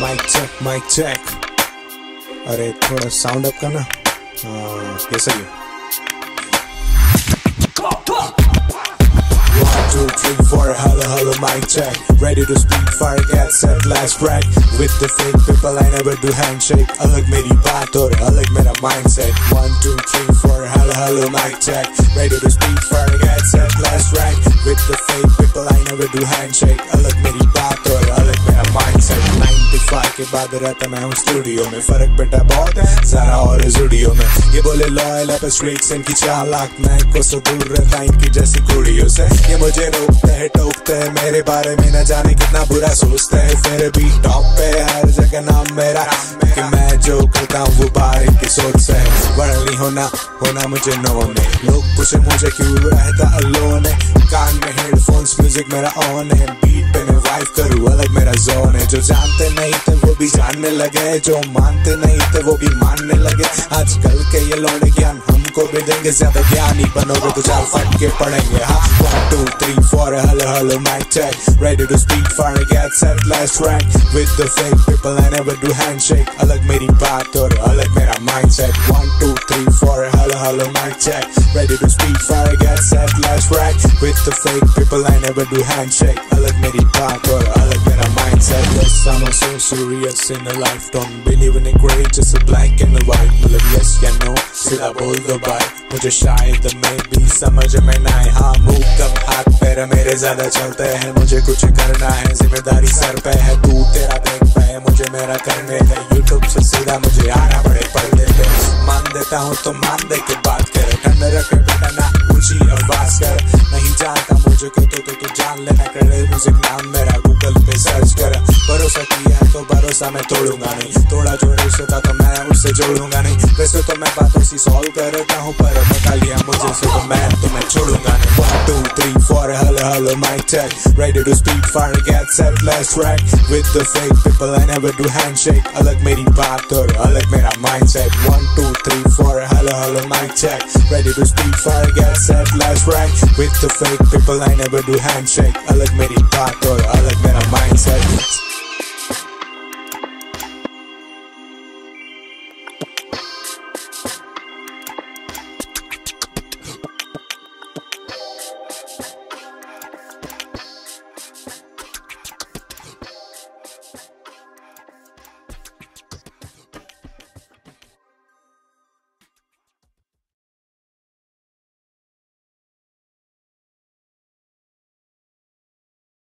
Mic check. अरे थोड़ा sound up करना। ये सही है। 1 2 3 4 hello mic check, ready to speak fire get set last track with the fake people I never do handshake, अलग मेरी बात और अलग मेरा mindset। 1 2 3 4 hello mic check, ready to speak fire get set last track with the fake people I never do handshake, अलग मेरी बात और अलग मेरा mindset। 95 के बाद रहता मैं हूँ स्टूडियो में, फर्क बेटा बहुत है ज़रा और स्टूडियो में। ये बोले लॉयल है बस ट्रिक्स इनकी चालाक, मैं को सो दूर रहता इनकी जैसी कुड़ियों से। ये मुझे रोकते हैं टोकते हैं, मेरे बारे में न जाने कितना बुरा सोचते हैं, फिर भी टॉप पे हर जगह नाम मेरा, कि मैं जो करता हूँ वो बाहर की सोच से है। वर्णली होना मुझे नोन है, लोग पूछे मुझे क्यों रहता अलोन है, कान में हेडफोन्स म्यूजिक मेरा ऑन है, बीट पे मैं वाइब करूँ अलग मेरा जोन है। जो जानते नहीं थे वो भी जानने लगे, जो मानते नहीं थे वो भी मानने लगे, आजकल के ये लौंडे ज्ञान हमको भी देंगे, ज्यादा ज्ञानी बनोगे तो चार फट के पढ़ेंगे। हाँ 1 2 3 4 hello mic check, ready to speak fire get set last track with the fake people I never do handshake, अलग मेरी बात और अलग मेरा mindset। 1 2 3 4 hello mic check, ready to speak fire get set last track with the fake people I never do handshake, अलग मेरी बात और अलग मेरा mindset। Yes I'm so serious in a life, don't believe in a gray just a black and a white, मतलब yes या no सीधा बोल दो भाई, मुझे शायद मैं भी समझ में ना आए। हाँ मुंह कम हाथ पैर मेरे ज्यादा चलते हैं, मुझे कुछ करना है जिम्मेदारी सर पे है, तू तेरा देख पे मुझे मेरा करने दे, यूट्यूब से सीधा मुझे आना पड़े पर्दे पे, मान देता हूँ तो मान दे के बात करे, ठंड रखे बेटा ना ऊंची आवाज कर, नहीं जानता मुझे को तो जान लेना, करे म्यूजिक नाम मेरा गूगल पे सर्च कर, भरोसा किया है तो भरोसा मैं तोड़ूंगा नहीं, थोड़ा जो रिश्ता तो मैं उससे जोड़ूंगा नहीं, वैसे तो मैं बातों से सॉल्व करता हूँ पर बता लिया मुझे से तो मैं तुम्हें छोड़ूंगा नहीं। 1 2 3 4 hello mic check, ready to speak fire get set last track with the fake people I never do handshake, अलग मेरी बात और अलग मेरा mindset। 1 2 3 4 hello mic check, ready to speak fire get set last track with the fake people I never do handshake, अलग मेरी बात और अलग मेरा mindset।